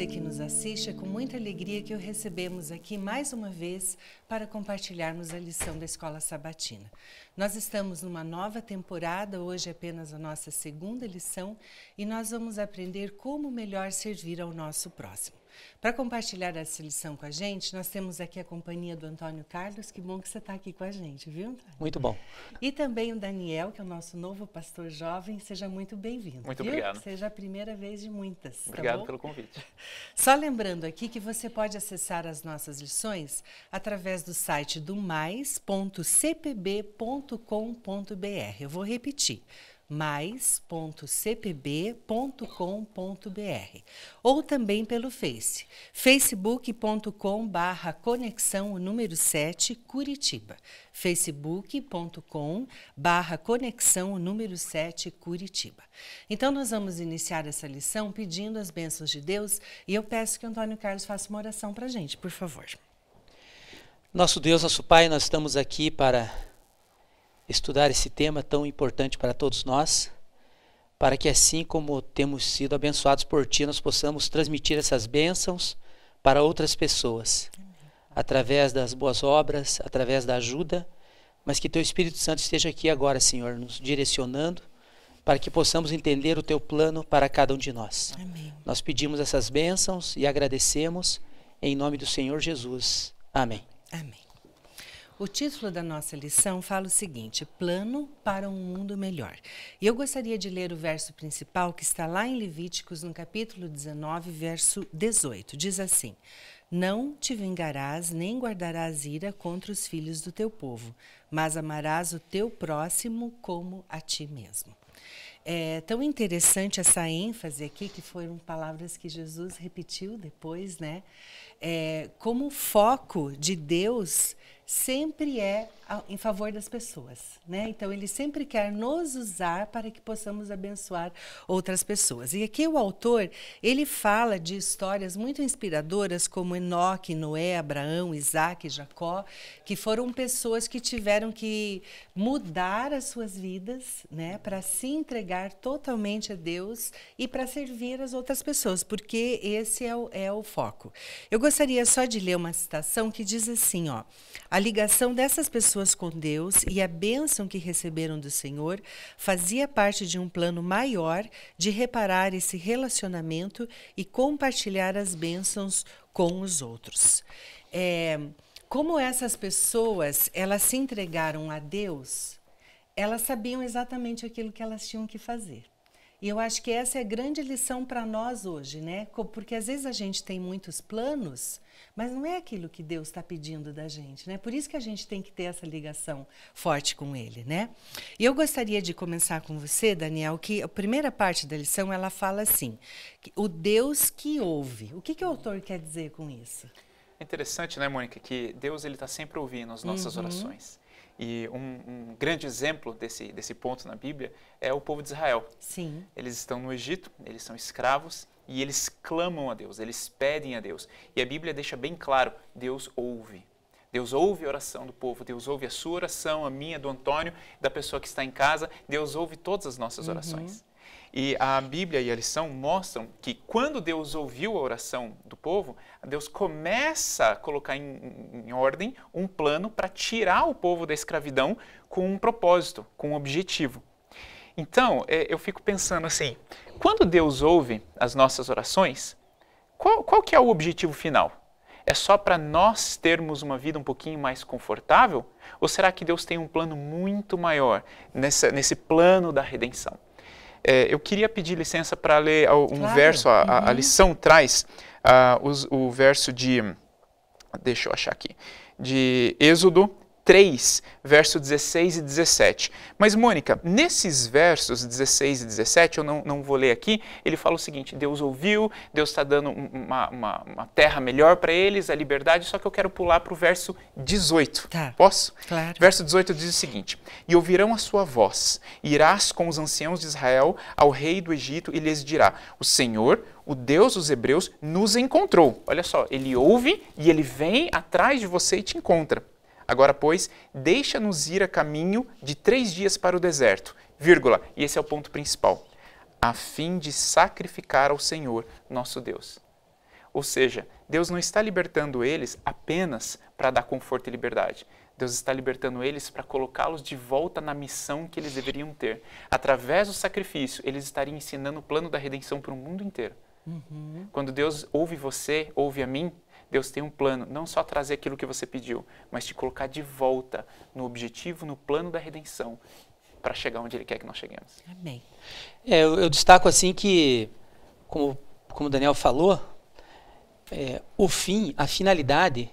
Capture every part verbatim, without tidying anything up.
você que nos assiste, é com muita alegria que o recebemos aqui mais uma vez para compartilharmos a lição da Escola Sabatina. Nós estamos numa nova temporada, hoje é apenas a nossa segunda lição e nós vamos aprender como melhor servir ao nosso próximo. Para compartilhar essa lição com a gente, nós temos aqui a companhia do Antônio Carlos. Que bom que você está aqui com a gente, viu, Antônio? Muito bom. E também o Daniel, que é o nosso novo pastor jovem. Seja muito bem-vindo. Muito viu? obrigado. Seja a primeira vez de muitas. Obrigado tá pelo convite. Só lembrando aqui que você pode acessar as nossas lições através do site do mais ponto c p b ponto com ponto b r. Eu vou repetir. mais ponto c p b ponto com ponto b r ou também pelo Face, facebook ponto com barra conexão o número sete Curitiba, facebook ponto com barra conexão o número sete Curitiba. Então nós vamos iniciar essa lição pedindo as bênçãos de Deus e eu peço que o Antônio Carlos faça uma oração para a gente, por favor. Nosso Deus, nosso Pai, nós estamos aqui para estudar esse tema tão importante para todos nós, para que assim como temos sido abençoados por Ti, nós possamos transmitir essas bênçãos para outras pessoas, através das boas obras, através da ajuda, mas que Teu Espírito Santo esteja aqui agora, Senhor, nos direcionando, para que possamos entender o Teu plano para cada um de nós. Amém. Nós pedimos essas bênçãos e agradecemos em nome do Senhor Jesus. Amém. Amém. O título da nossa lição fala o seguinte: Plano para um mundo melhor. E eu gostaria de ler o verso principal que está lá em Levíticos, no capítulo dezenove, verso dezoito. Diz assim: Não te vingarás nem guardarás ira contra os filhos do teu povo, mas amarás o teu próximo como a ti mesmo. É tão interessante essa ênfase aqui, que foram palavras que Jesus repetiu depois, né? É, como o foco de Deus sempre é em favor das pessoas, né? Então, Ele sempre quer nos usar para que possamos abençoar outras pessoas. E aqui o autor, ele fala de histórias muito inspiradoras como Enoque, Noé, Abraão, Isaac e Jacó, que foram pessoas que tiveram que mudar as suas vidas, né? Para se entregar totalmente a Deus e para servir as outras pessoas, porque esse é o, é o foco. Eu gostaria só de ler uma citação que diz assim, ó: a ligação dessas pessoas com Deus e a bênção que receberam do Senhor fazia parte de um plano maior de reparar esse relacionamento e compartilhar as bênçãos com os outros. É, como essas pessoas, elas se entregaram a Deus, elas sabiam exatamente aquilo que elas tinham que fazer. E eu acho que essa é a grande lição para nós hoje, né? Porque às vezes a gente tem muitos planos, mas não é aquilo que Deus está pedindo da gente, né? Por isso que a gente tem que ter essa ligação forte com Ele, né? E eu gostaria de começar com você, Daniel, que a primeira parte da lição, ela fala assim, que o Deus que ouve. O que, que o autor quer dizer com isso? É interessante, né, Mônica, que Deus ele está sempre ouvindo as nossas uhum. orações. E um, um grande exemplo desse, desse ponto na Bíblia é o povo de Israel. Sim. Eles estão no Egito, eles são escravos e eles clamam a Deus, eles pedem a Deus. E a Bíblia deixa bem claro, Deus ouve. Deus ouve a oração do povo, Deus ouve a sua oração, a minha, do Antônio, da pessoa que está em casa. Deus ouve todas as nossas orações. Uhum. E a Bíblia e a lição mostram que quando Deus ouviu a oração do povo, Deus começa a colocar em, em ordem um plano para tirar o povo da escravidão com um propósito, com um objetivo. Então, eu fico pensando assim, quando Deus ouve as nossas orações, qual, qual que é o objetivo final? É só para nós termos uma vida um pouquinho mais confortável? Ou será que Deus tem um plano muito maior nessa, nesse plano da redenção? É, eu queria pedir licença para ler um claro. verso, a, a, a lição traz uh, os, o verso de, deixa eu achar aqui, de Êxodo três, verso dezesseis e dezessete. Mas, Mônica, nesses versos dezesseis e dezessete, eu não, não vou ler aqui, ele fala o seguinte, Deus ouviu, Deus está dando uma, uma, uma terra melhor para eles, a liberdade, só que eu quero pular para o verso dezoito. Tá. Posso? Claro. Verso dezoito diz o seguinte, e ouvirão a sua voz, irás com os anciãos de Israel ao rei do Egito e lhes dirá, o Senhor, o Deus dos Hebreus, nos encontrou. Olha só, ele ouve e ele vem atrás de você e te encontra. Agora, pois, deixa-nos ir a caminho de três dias para o deserto, vírgula, e esse é o ponto principal, a fim de sacrificar ao Senhor, nosso Deus. Ou seja, Deus não está libertando eles apenas para dar conforto e liberdade. Deus está libertando eles para colocá-los de volta na missão que eles deveriam ter. Através do sacrifício, eles estariam ensinando o plano da redenção para o mundo inteiro. Uhum. Quando Deus ouve você, ouve a mim, Deus tem um plano, não só trazer aquilo que você pediu, mas te colocar de volta no objetivo, no plano da redenção, para chegar onde Ele quer que nós cheguemos. Amém. É, eu, eu destaco assim que, como, como o Daniel falou, é, o fim, a finalidade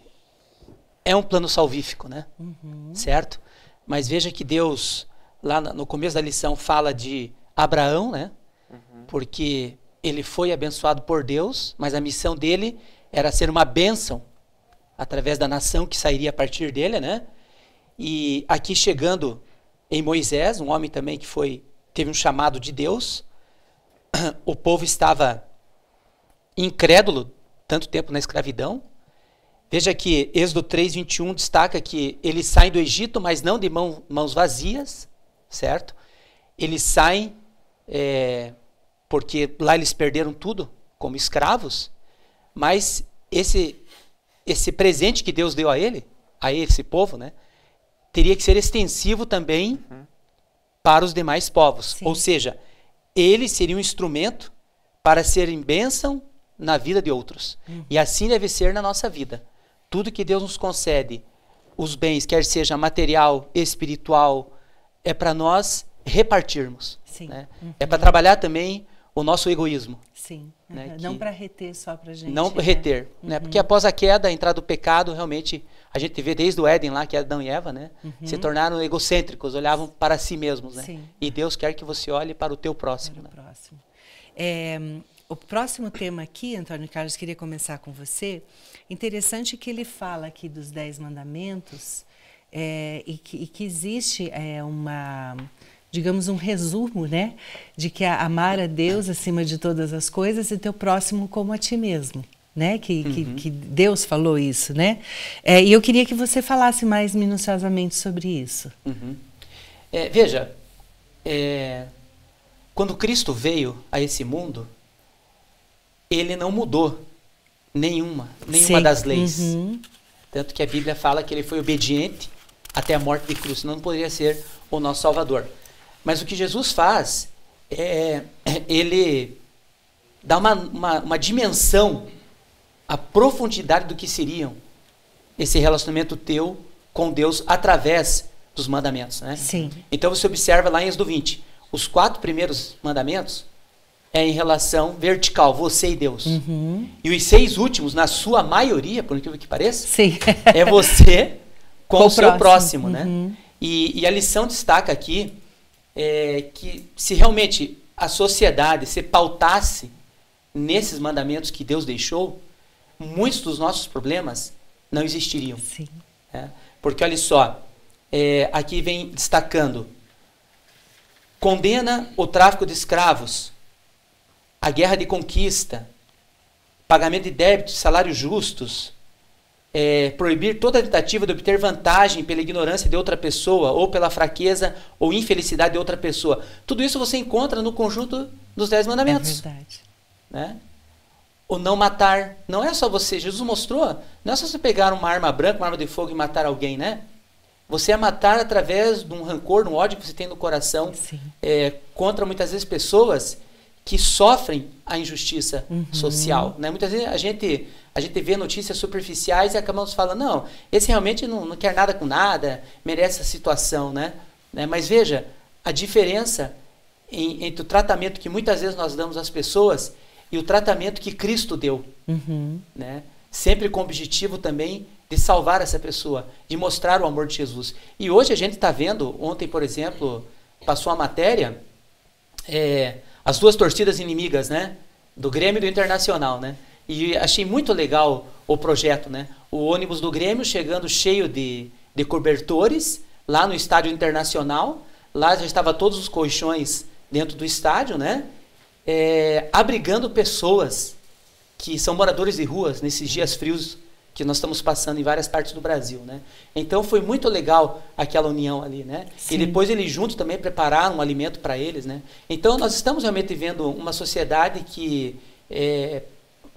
é um plano salvífico, né? Uhum. Certo? Mas veja que Deus, lá no começo da lição, fala de Abraão, né? Uhum. Porque ele foi abençoado por Deus, mas a missão dele era ser uma bênção através da nação que sairia a partir dele, né? E aqui chegando em Moisés, um homem também que foi, teve um chamado de Deus, o povo estava incrédulo tanto tempo na escravidão. Veja que Êxodo três, vinte e um destaca que eles saem do Egito, mas não de mão, mãos vazias, certo? Eles saem é, porque lá eles perderam tudo como escravos, mas esse, esse presente que Deus deu a ele, a esse povo, né, teria que ser extensivo também uhum. para os demais povos. Sim. Ou seja, eles seriam um instrumento para serem bênção na vida de outros. Uhum. E assim deve ser na nossa vida. Tudo que Deus nos concede, os bens, quer seja material, espiritual, é para nós repartirmos. Sim. Né? Uhum. É para trabalhar também o nosso egoísmo. Sim. Uhum. Né? Não para reter só para a gente. Não né? reter. Uhum. Né? Porque após a queda, a entrada do pecado, realmente, a gente vê desde o Éden lá, que é Adão e Eva, né? Uhum. Se tornaram egocêntricos, olhavam para si mesmos. Né? Sim. E Deus quer que você olhe para o teu próximo. Para o né? próximo. É, o próximo tema aqui, Antônio Carlos, queria começar com você. Interessante que ele fala aqui dos Dez Mandamentos é, e, que, e que existe é, uma, digamos, um resumo, né, de que é amar a Deus acima de todas as coisas e teu próximo como a ti mesmo, né, que, uhum. que, que Deus falou isso, né, é, e eu queria que você falasse mais minuciosamente sobre isso. Uhum. É, veja, é, quando Cristo veio a esse mundo, ele não mudou nenhuma, nenhuma Sim. das leis. Uhum. Tanto que a Bíblia fala que ele foi obediente até a morte de cruz, senão não poderia ser o nosso Salvador. Mas o que Jesus faz, é, ele dá uma, uma, uma dimensão, a profundidade do que seriam esse relacionamento teu com Deus através dos mandamentos. Né? Sim. Então você observa lá em Êxodo vinte, os quatro primeiros mandamentos é em relação vertical, você e Deus. Uhum. E os seis últimos, na sua maioria, por incrível que pareça, Sim. é você com, com o seu próximo. próximo né? Uhum. E, e a lição destaca aqui é, que se realmente a sociedade se pautasse nesses mandamentos que Deus deixou, muitos dos nossos problemas não existiriam. Sim. É? Porque olha só, é, aqui vem destacando, condena o tráfico de escravos, a guerra de conquista, pagamento de débitos, salários justos, é, proibir toda tentativa de obter vantagem pela ignorância de outra pessoa, ou pela fraqueza ou infelicidade de outra pessoa. Tudo isso você encontra no conjunto dos Dez Mandamentos. É verdade. Né? O não matar, não é só você, Jesus mostrou, não é só você pegar uma arma branca, uma arma de fogo e matar alguém, né? Você é matar através de um rancor, de um ódio que você tem no coração, é, contra muitas vezes pessoas que sofrem a injustiça uhum. social. Né? Muitas vezes a gente, a gente vê notícias superficiais e acabamos falando, não, esse realmente não, não quer nada com nada, merece essa situação. Né? Né? Mas veja, a diferença em, entre o tratamento que muitas vezes nós damos às pessoas e o tratamento que Cristo deu. Uhum. Né? Sempre com o objetivo também de salvar essa pessoa, de mostrar o amor de Jesus. E hoje a gente está vendo, ontem, por exemplo, passou a matéria, é, as duas torcidas inimigas, né? Do Grêmio e do Internacional, né? E achei muito legal o projeto, né? O ônibus do Grêmio chegando cheio de, de cobertores, lá no estádio Internacional, lá já estava todos os colchões dentro do estádio, né? É, abrigando pessoas que são moradores de ruas nesses dias frios que nós estamos passando em várias partes do Brasil, né? Então foi muito legal aquela união ali, né? Sim. E depois eles juntos também prepararam um alimento para eles, né? Então nós estamos realmente vendo uma sociedade que é,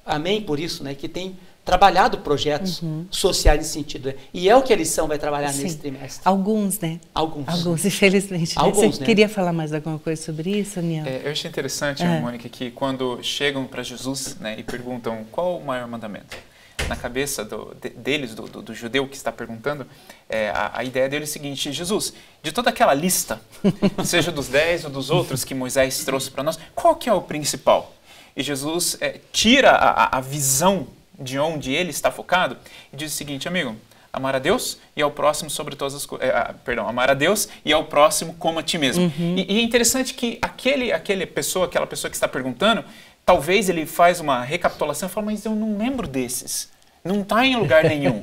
amém por isso, né? Que tem trabalhado projetos uhum. sociais nesse sentido. Né? E é o que a lição vai trabalhar Sim. nesse trimestre. Alguns, né? Alguns. Alguns, infelizmente. Alguns, Você né? queria falar mais alguma coisa sobre isso, Daniel? É, eu achei interessante, é. Mônica, que quando chegam para Jesus, né, e perguntam qual o maior mandamento, na cabeça do, de, deles, do, do, do judeu que está perguntando, é, a, a ideia dele é o seguinte: Jesus, de toda aquela lista, seja dos dez ou dos outros que Moisés trouxe para nós, qual que é o principal? E Jesus é, tira a, a visão de onde ele está focado e diz o seguinte: amigo, amar a Deus e ao próximo sobre todas as coisas. É, perdão, amar a Deus e ao próximo como a ti mesmo. Uhum. E, e é interessante que aquele, aquele pessoa, aquela pessoa que está perguntando, talvez ele faz uma recapitulação e fala: mas eu não lembro desses. Não está em lugar nenhum.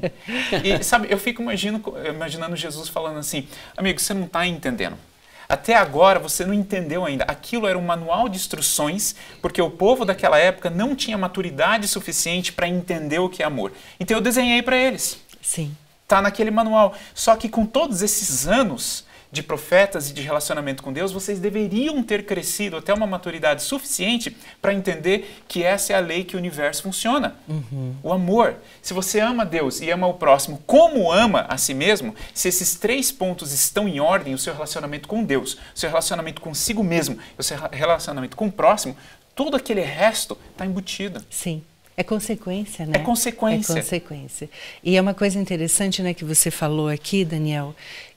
E sabe, eu fico imagino, imaginando Jesus falando assim: amigo, você não está entendendo. Até agora você não entendeu ainda. Aquilo era um manual de instruções, porque o povo daquela época não tinha maturidade suficiente para entender o que é amor. Então eu desenhei para eles. Sim. Está naquele manual. Só que com todos esses anos de profetas e de relacionamento com Deus, vocês deveriam ter crescido até uma maturidade suficiente para entender que essa é a lei que o universo funciona. Uhum. O amor. Se você ama Deus e ama o próximo como ama a si mesmo, se esses três pontos estão em ordem, o seu relacionamento com Deus, o seu relacionamento consigo mesmo, o seu relacionamento com o próximo, todo aquele resto está embutido. Sim. É consequência, né? É consequência. É consequência. E é uma coisa interessante, né, que você falou aqui, Daniel,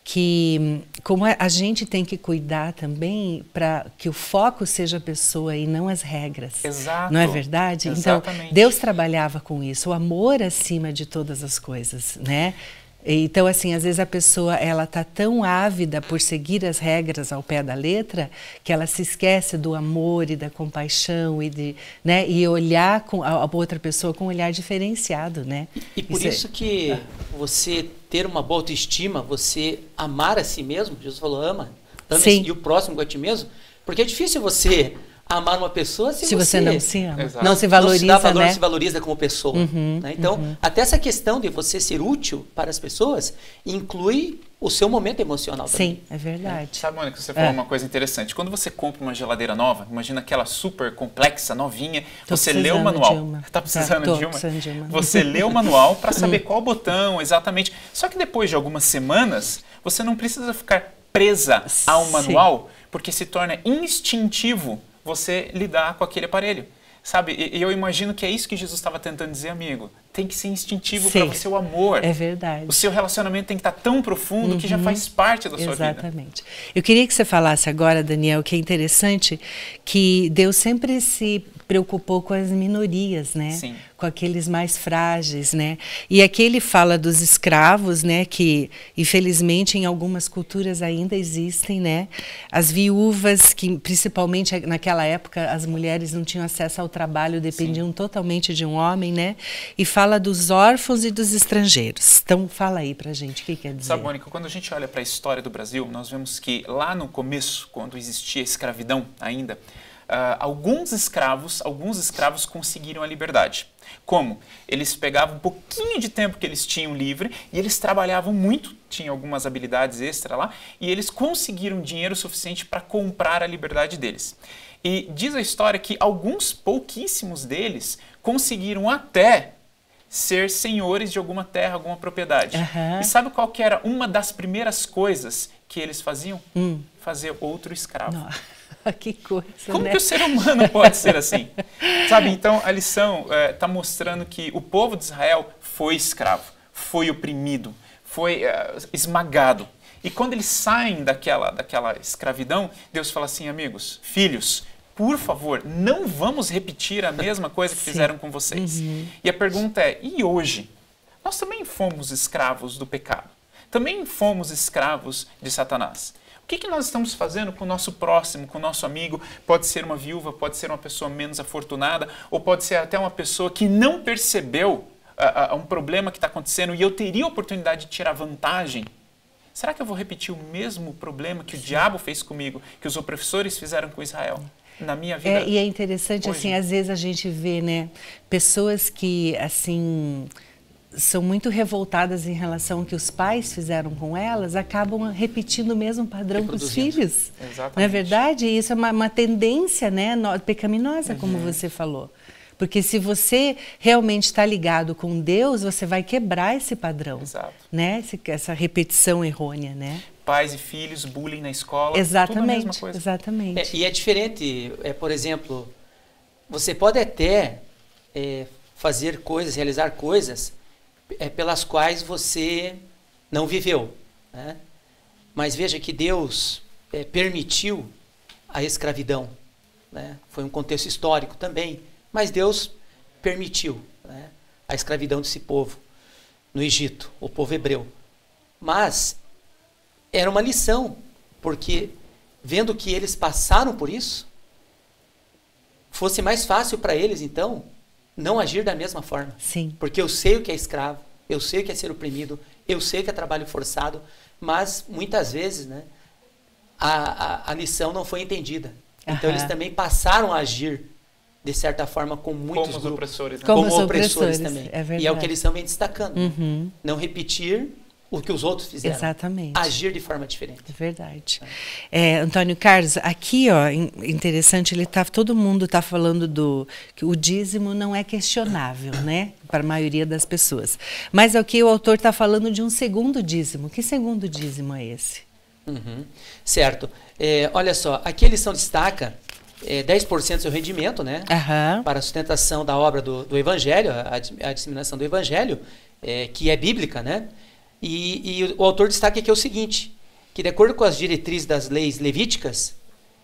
que como a gente tem que cuidar também para que o foco seja a pessoa e não as regras. Exato. Não é verdade? Exatamente. Então, Deus trabalhava com isso, o amor acima de todas as coisas, né? Então, assim, às vezes a pessoa, ela tá tão ávida por seguir as regras ao pé da letra, que ela se esquece do amor e da compaixão e de, né, e olhar com a, a outra pessoa com um olhar diferenciado, né? E, e por isso, isso é... que você ter uma boa autoestima, você amar a si mesmo, Jesus falou, ama, ame e o próximo com a ti mesmo, porque é difícil você amar uma pessoa se, se você, você não se ama, Exato. não se valoriza, não se dá valor, né? não se valoriza como pessoa. Uhum, né? Então, uhum. até essa questão de você ser útil para as pessoas inclui o seu momento emocional também. Sim, é verdade. É. Sabe, Mônica, você falou é. uma coisa interessante. Quando você compra uma geladeira nova, imagina aquela super complexa, novinha, tô você lê o manual. Está precisando, tá, de, uma? precisando de uma? Você lê o manual para saber qual botão exatamente. Só que depois de algumas semanas, você não precisa ficar presa ao manual, Sim. porque se torna instintivo você lidar com aquele aparelho. Sabe, e eu imagino que é isso que Jesus estava tentando dizer, amigo. Tem que ser instintivo para você o amor. É verdade. O seu relacionamento tem que estar tão profundo uhum. que já faz parte da sua Exatamente. vida. Exatamente. Eu queria que você falasse agora, Daniel, que é interessante que Deus sempre se preocupou com as minorias, né? Sim. Com aqueles mais frágeis, né? E aqui ele fala dos escravos, né? Que infelizmente em algumas culturas ainda existem, né? As viúvas, que principalmente naquela época as mulheres não tinham acesso ao trabalho, dependiam Sim. totalmente de um homem, né? E fala dos órfãos e dos estrangeiros. Então fala aí pra gente, o que quer dizer? Sabe, Mônica, quando a gente olha para a história do Brasil, nós vemos que lá no começo, quando existia escravidão ainda, Uh, alguns escravos, alguns escravos conseguiram a liberdade. Como? Eles pegavam um pouquinho de tempo que eles tinham livre e eles trabalhavam muito, tinham algumas habilidades extra lá, e eles conseguiram dinheiro suficiente para comprar a liberdade deles. E diz a história que alguns pouquíssimos deles conseguiram até ser senhores de alguma terra, alguma propriedade. Uhum. E sabe qual que era uma das primeiras coisas que eles faziam? Hum. Fazer outro escravo. Não. Que coisa, Como né? que o ser humano pode ser assim? Sabe, então a lição está é, mostrando que o povo de Israel foi escravo, foi oprimido, foi é, esmagado. E quando eles saem daquela, daquela escravidão, Deus fala assim, amigos, filhos, por favor, não vamos repetir a mesma coisa que fizeram com vocês. Uhum. E a pergunta é, e hoje? Nós também fomos escravos do pecado. Também fomos escravos de Satanás. O que, que nós estamos fazendo com o nosso próximo, com o nosso amigo? Pode ser uma viúva, pode ser uma pessoa menos afortunada, ou pode ser até uma pessoa que não percebeu uh, uh, um problema que está acontecendo e eu teria a oportunidade de tirar vantagem. Será que eu vou repetir o mesmo problema que o diabo fez comigo, que os opressores fizeram com Israel? Na minha vida. É, e é interessante, hoje. assim, às vezes a gente vê, né, pessoas que, assim, são muito revoltadas em relação ao que os pais fizeram com elas, acabam repetindo o mesmo padrão com os filhos. Exatamente. Não é verdade? E isso é uma, uma tendência, né, no, pecaminosa, uhum. como você falou. Porque se você realmente está ligado com Deus, você vai quebrar esse padrão. Exato. Né? Esse, essa repetição errônea, né? Pais e filhos, bullying na escola, exatamente, tudo a mesma coisa. Exatamente. É, e é diferente, é, por exemplo, você pode até é, fazer coisas, realizar coisas é, pelas quais você não viveu, né? Mas veja que Deus é, permitiu a escravidão, né? Foi um contexto histórico também, mas Deus permitiu, né, a escravidão desse povo no Egito, o povo hebreu. Mas era uma lição, porque vendo que eles passaram por isso, fosse mais fácil para eles, então, não agir da mesma forma. Sim. Porque eu sei o que é escravo, eu sei o que é ser oprimido, eu sei o que é trabalho forçado, mas muitas vezes, né, a, a, a lição não foi entendida. Então, Aham. eles também passaram a agir, de certa forma, com muitos Como os grupos. opressores, né? Como Como, os opressores, opressores, também. é verdade. E é o que eles estão bem destacando. Uhum. Não repetir o que os outros fizeram. Exatamente. Agir de forma diferente. É verdade. É, Antônio Carlos, aqui, ó, in- interessante, ele tá, todo mundo está falando do que o dízimo não é questionável, né, para a maioria das pessoas. Mas aqui o autor está falando de um segundo dízimo. Que segundo dízimo é esse? Uhum. Certo. É, olha só, aqui a lição destaca é, dez por cento do seu rendimento, né? Aham. Para a sustentação da obra do, do Evangelho, a, a disseminação do Evangelho, é, que é bíblica, né? E, e o autor destaca aqui o seguinte, que de acordo com as diretrizes das leis levíticas,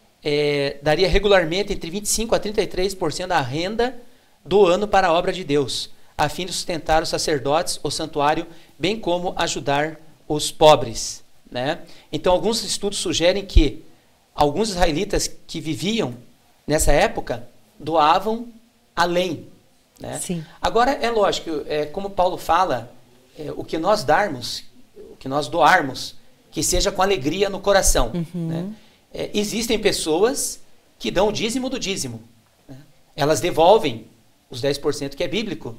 é, daria regularmente entre vinte e cinco por cento a trinta e três por cento da renda do ano para a obra de Deus, a fim de sustentar os sacerdotes, o santuário, bem como ajudar os pobres, né? Então, alguns estudos sugerem que alguns israelitas que viviam nessa época doavam além, né? Sim. Agora, é lógico, é, como Paulo fala, é, o que nós darmos, o que nós doarmos, que seja com alegria no coração. Uhum. Né? É, existem pessoas que dão o dízimo do dízimo, né? Elas devolvem os dez por cento que é bíblico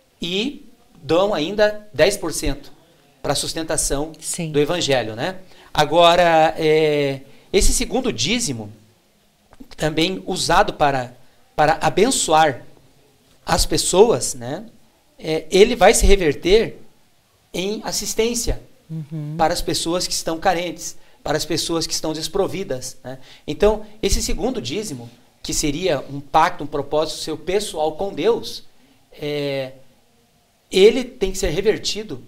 e dão ainda dez por cento para a sustentação Sim. do Evangelho, né? Agora, é, esse segundo dízimo, também usado para, para abençoar as pessoas, né? É, ele vai se reverter em assistência Uhum. para as pessoas que estão carentes, para as pessoas que estão desprovidas, né? Então, esse segundo dízimo, que seria um pacto, um propósito seu pessoal com Deus, é, ele tem que ser revertido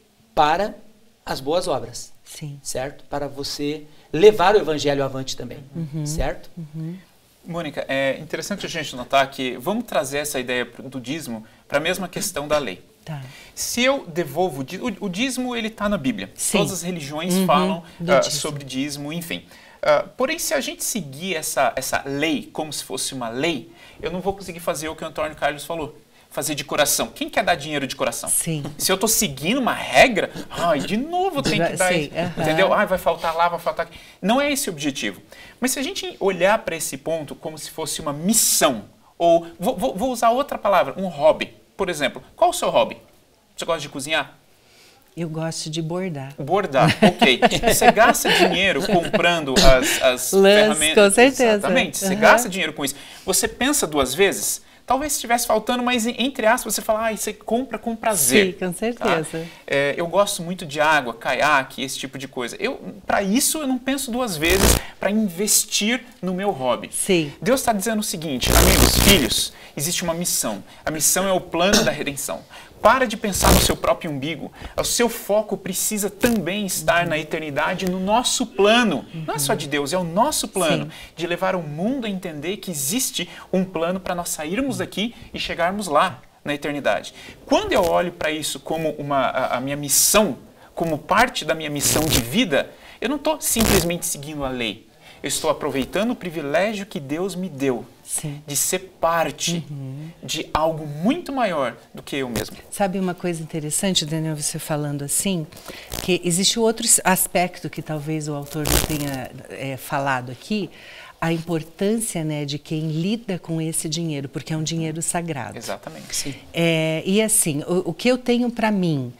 para as boas obras, Sim. certo? Para você levar o evangelho avante também, Uhum. certo? Uhum. Mônica, é interessante a gente notar que vamos trazer essa ideia do dízimo para a mesma questão da lei. Tá. Se eu devolvo o, o dízimo, ele está na Bíblia. Sim. Todas as religiões Uhum, falam do uh, dízimo. sobre dízimo, enfim. Uh, porém, se a gente seguir essa, essa lei como se fosse uma lei, eu não vou conseguir fazer o que o Antônio Carlos falou. Fazer de coração. Quem quer dar dinheiro de coração? Sim. Se eu estou seguindo uma regra, ai, de novo tem que dar Sim, isso. aham. Entendeu? Ai, vai faltar lá, vai faltar aqui. Não é esse o objetivo. Mas se a gente olhar para esse ponto como se fosse uma missão, ou vou, vou, vou usar outra palavra, um hobby. Por exemplo, qual o seu hobby? Você gosta de cozinhar? Eu gosto de bordar. Bordar, ok. Você gasta dinheiro comprando as, as Lãs, ferramentas. com certeza. Exatamente. Você Uhum. gasta dinheiro com isso. Você pensa duas vezes? Talvez estivesse faltando, mas entre aspas você fala, ah, você compra com prazer. Sim, com certeza. Tá? É, eu gosto muito de água, caiaque, esse tipo de coisa. Para isso eu não penso duas vezes para investir no meu hobby. Sim. Deus está dizendo o seguinte, amigos, filhos, existe uma missão. A missão é o plano da redenção. Para de pensar no seu próprio umbigo. O seu foco precisa também estar na eternidade, no nosso plano. Não é só de Deus, é o nosso plano. Sim. De levar o mundo a entender que existe um plano para nós sairmos daqui e chegarmos lá, na eternidade. Quando eu olho para isso como uma, a, a minha missão, como parte da minha missão de vida, eu não estou simplesmente seguindo a lei. Eu estou aproveitando o privilégio que Deus me deu. Sim. De ser parte uhum. de algo muito maior do que eu mesmo. Sabe uma coisa interessante, Daniel, você falando assim, que existe outro aspecto que talvez o autor não tenha é, falado aqui, a importância, né, de quem lida com esse dinheiro, porque é um dinheiro sagrado. Exatamente. Sim. É, e assim, o, o que eu tenho para mim,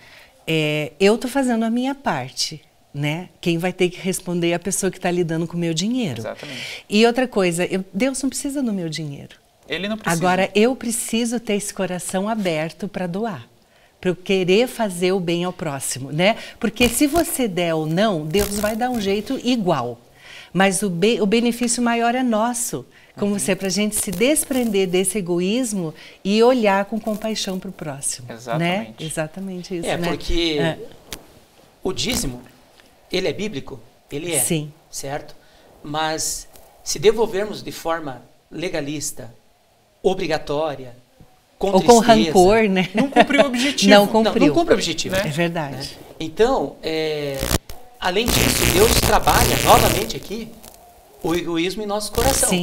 é, eu estou fazendo a minha parte. Né? Quem vai ter que responder é a pessoa que está lidando com o meu dinheiro. Exatamente. E outra coisa, eu, Deus não precisa do meu dinheiro. Ele não precisa. Agora, eu preciso ter esse coração aberto para doar, para eu querer fazer o bem ao próximo, né? Porque se você der ou não, Deus vai dar um jeito igual. Mas o, be o benefício maior é nosso, como você, para a gente se desprender desse egoísmo e olhar com compaixão para o próximo. Exatamente. Né? Exatamente isso, É, né? porque É. o dízimo, ele é bíblico? Ele é. Sim. Certo? Mas se devolvermos de forma legalista, obrigatória, com Ou com tristeza, rancor, né? Não cumpriu o objetivo. Não Não, cumpriu. não cumpre o objetivo. Né? É verdade. Então, é, além disso, Deus trabalha novamente aqui o egoísmo em nosso coração. Sim.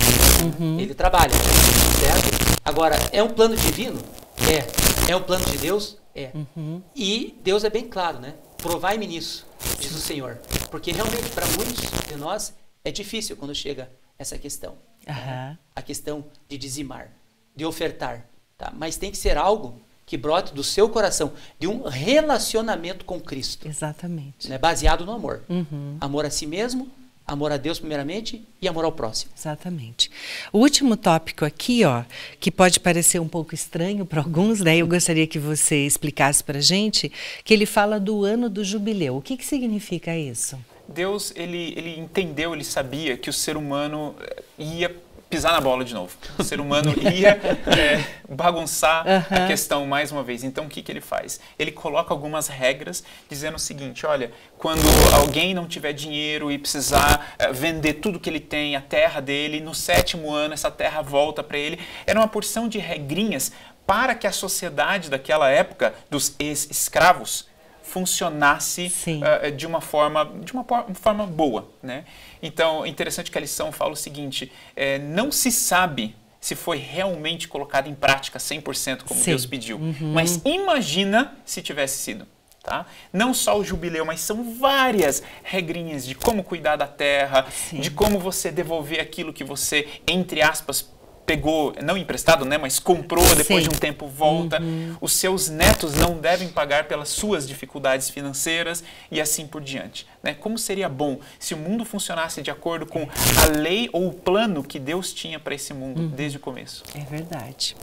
Uhum. Ele trabalha, certo? Agora, é um plano divino? É. É um plano de Deus? É. Uhum. E Deus é bem claro, né? Provai-me nisso, diz o Senhor. Porque realmente, para muitos de nós, é difícil quando chega essa questão. Aham. A questão de dizimar, de ofertar. Tá? Mas tem que ser algo que brote do seu coração, de um relacionamento com Cristo. Exatamente. Né? Baseado no amor. Uhum. Amor a si mesmo, amor a Deus primeiramente e amor ao próximo. Exatamente. O último tópico aqui, ó, que pode parecer um pouco estranho para alguns, né? Eu gostaria que você explicasse para a gente, que ele fala do ano do jubileu. O que, que significa isso? Deus, ele, ele entendeu, ele sabia que o ser humano ia pisar na bola de novo. O ser humano ia é, bagunçar Uhum. a questão mais uma vez. Então, o que, que ele faz? Ele coloca algumas regras dizendo o seguinte, olha, quando alguém não tiver dinheiro e precisar é, vender tudo que ele tem, a terra dele, no sétimo ano essa terra volta para ele. Era uma porção de regrinhas para que a sociedade daquela época, dos ex-escravos, funcionasse uh, de uma forma de uma forma boa, né? Então, é interessante que a lição fala o seguinte, é, não se sabe se foi realmente colocado em prática cem por cento como Sim. Deus pediu, Uhum. mas imagina se tivesse sido. Tá? Não só o jubileu, mas são várias regrinhas de como cuidar da terra, Sim. de como você devolver aquilo que você, entre aspas, pegou, não emprestado, né, mas comprou, depois Sim. de um tempo volta. Uhum. Os seus netos não devem pagar pelas suas dificuldades financeiras e assim por diante. Né? Como seria bom se o mundo funcionasse de acordo com a lei ou o plano que Deus tinha para esse mundo uhum. desde o começo? É verdade.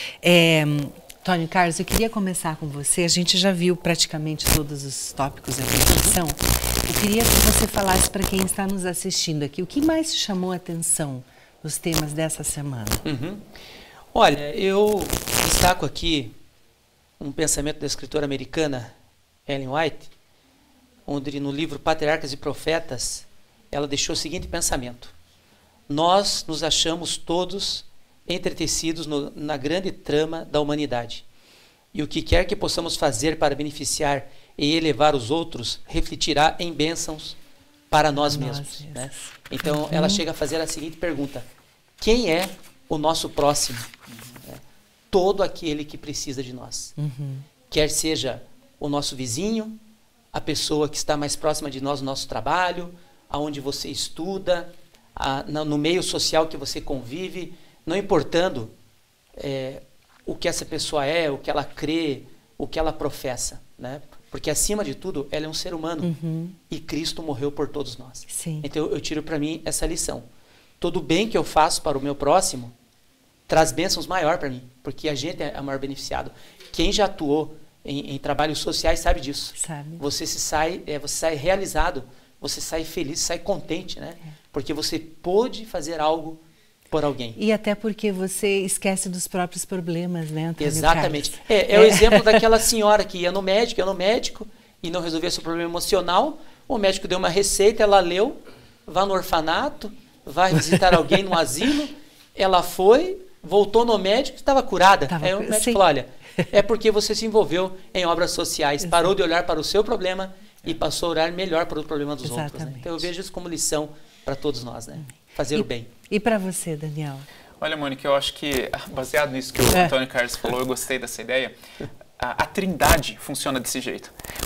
É, Tony Carlos, eu queria começar com você. A gente já viu praticamente todos os tópicos aqui da lição. Eu queria que você falasse para quem está nos assistindo aqui, o que mais te chamou a atenção os temas dessa semana? Uhum. Olha, eu destaco aqui um pensamento da escritora americana Ellen White, onde no livro Patriarcas e Profetas, ela deixou o seguinte pensamento: nós nos achamos todos entretecidos no, na grande trama da humanidade, e o que quer que possamos fazer para beneficiar e elevar os outros, refletirá em bênçãos para nós, nós mesmos. mesmos. Né? Então, uhum. ela chega a fazer a seguinte pergunta: quem é o nosso próximo? Uhum. É, todo aquele que precisa de nós. Uhum. Quer seja o nosso vizinho, a pessoa que está mais próxima de nós no nosso trabalho, aonde você estuda, a, na, no meio social que você convive, não importando é, o que essa pessoa é, o que ela crê, o que ela professa, né? Porque, acima de tudo, ela é um ser humano. Uhum. E Cristo morreu por todos nós. Sim. Então, eu tiro para mim essa lição. Todo bem que eu faço para o meu próximo traz bênçãos maior para mim. Porque a gente é o maior beneficiado. Quem já atuou em, em trabalhos sociais sabe disso. Sabe. Você se sai, é, você sai realizado, você sai feliz, sai contente, né? É. Porque você pôde fazer algo por alguém. E até porque você esquece dos próprios problemas, né, Antônio Exatamente. Carlos? É, é, é o exemplo daquela senhora que ia no médico, ia no médico e não resolvia seu problema emocional. O médico deu uma receita, ela leu, vá no orfanato, vai visitar alguém no asilo. Ela foi, voltou no médico e estava curada. Tava, Aí o médico sim. falou, olha, é porque você se envolveu em obras sociais, parou de olhar para o seu problema e passou a olhar melhor para o problema dos Exatamente. outros. Né? Então eu vejo isso como lição para todos nós, né? Fazer e, o bem. E para você, Daniel? Olha, Mônica, eu acho que, baseado nisso que o é. Antônio Carlos falou, eu gostei dessa ideia. A, a trindade funciona desse jeito.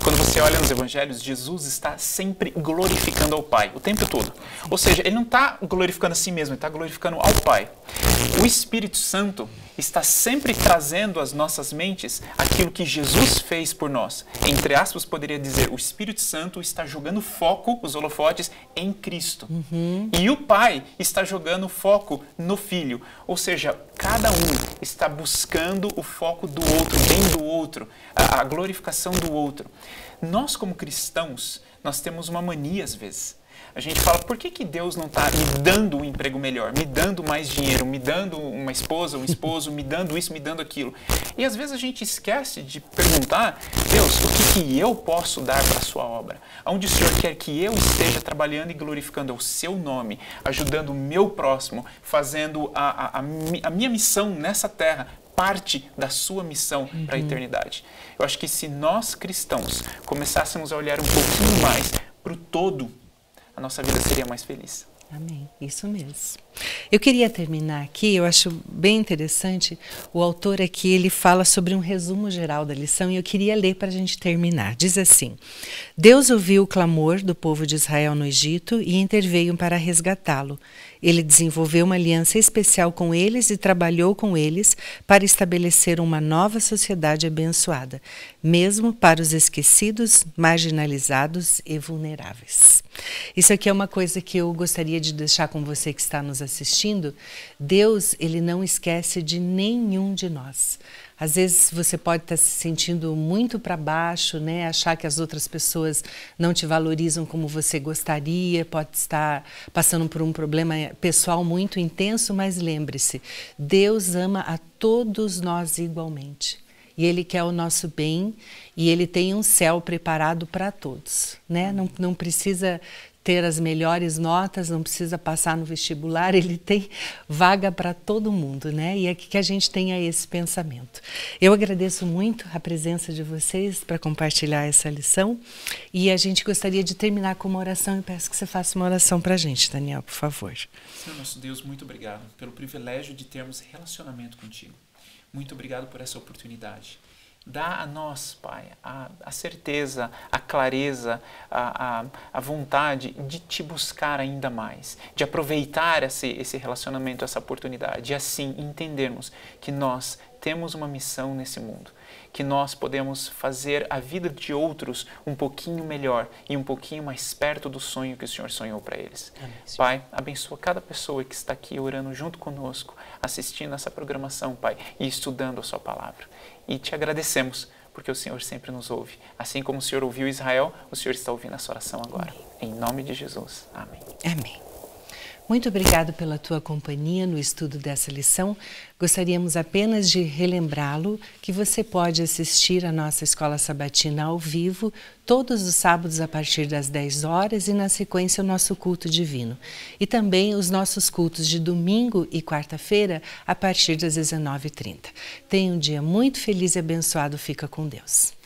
Quando você olha nos evangelhos, Jesus está sempre glorificando ao Pai, o tempo todo. Ou seja, ele não está glorificando a si mesmo, ele está glorificando ao Pai. O Espírito Santo está sempre trazendo às nossas mentes aquilo que Jesus fez por nós. Entre aspas, poderia dizer, o Espírito Santo está jogando foco, os holofotes, em Cristo. Uhum. E o Pai está jogando foco no Filho. Ou seja, cada um está buscando o foco do outro, bem do outro, a, a glorificação do outro. Nós, como cristãos, nós temos uma mania às vezes. A gente fala, por que que Deus não está me dando um emprego melhor, me dando mais dinheiro, me dando uma esposa, um esposo, me dando isso, me dando aquilo? E às vezes a gente esquece de perguntar, Deus, o que que eu posso dar para a sua obra? Onde o Senhor quer que eu esteja trabalhando e glorificando o seu nome, ajudando o meu próximo, fazendo a, a, a, a minha missão nessa terra, parte da sua missão uhum. para a eternidade. Eu acho que se nós cristãos começássemos a olhar um pouquinho mais para o todo, a nossa vida seria mais feliz. Amém, isso mesmo. Eu queria terminar aqui, eu acho bem interessante, o autor aqui, ele fala sobre um resumo geral da lição e eu queria ler para a gente terminar. Diz assim, Deus ouviu o clamor do povo de Israel no Egito e interveio para resgatá-lo. Ele desenvolveu uma aliança especial com eles e trabalhou com eles para estabelecer uma nova sociedade abençoada, mesmo para os esquecidos, marginalizados e vulneráveis. Isso aqui é uma coisa que eu gostaria de deixar com você que está nos assistindo. Deus, ele não esquece de nenhum de nós. Às vezes você pode estar se sentindo muito para baixo, né? Achar que as outras pessoas não te valorizam como você gostaria, pode estar passando por um problema pessoal muito intenso, mas lembre-se, Deus ama a todos nós igualmente. E Ele quer o nosso bem e Ele tem um céu preparado para todos, né? Não, não precisa ter as melhores notas, não precisa passar no vestibular, ele tem vaga para todo mundo, né? E é que a gente tenha esse pensamento. Eu agradeço muito a presença de vocês para compartilhar essa lição e a gente gostaria de terminar com uma oração e peço que você faça uma oração para a gente, Daniel, por favor. Senhor nosso Deus, muito obrigado pelo privilégio de termos relacionamento contigo. Muito obrigado por essa oportunidade. Dá a nós, Pai, a, a certeza, a clareza, a, a, a vontade de te buscar ainda mais, de aproveitar esse, esse relacionamento, essa oportunidade, e assim entendermos que nós temos uma missão nesse mundo, que nós podemos fazer a vida de outros um pouquinho melhor e um pouquinho mais perto do sonho que o Senhor sonhou para eles. Amém. Pai, abençoa cada pessoa que está aqui orando junto conosco, assistindo essa programação, Pai, e estudando a sua palavra. E te agradecemos, porque o Senhor sempre nos ouve. Assim como o Senhor ouviu Israel, o Senhor está ouvindo essa oração agora. Amém. Em nome de Jesus. Amém. Amém. Muito obrigado pela tua companhia no estudo dessa lição. Gostaríamos apenas de relembrá-lo que você pode assistir a nossa Escola Sabatina ao vivo todos os sábados a partir das dez horas e na sequência o nosso culto divino. E também os nossos cultos de domingo e quarta-feira a partir das dezenove e trinta. Tenha um dia muito feliz e abençoado. Fica com Deus.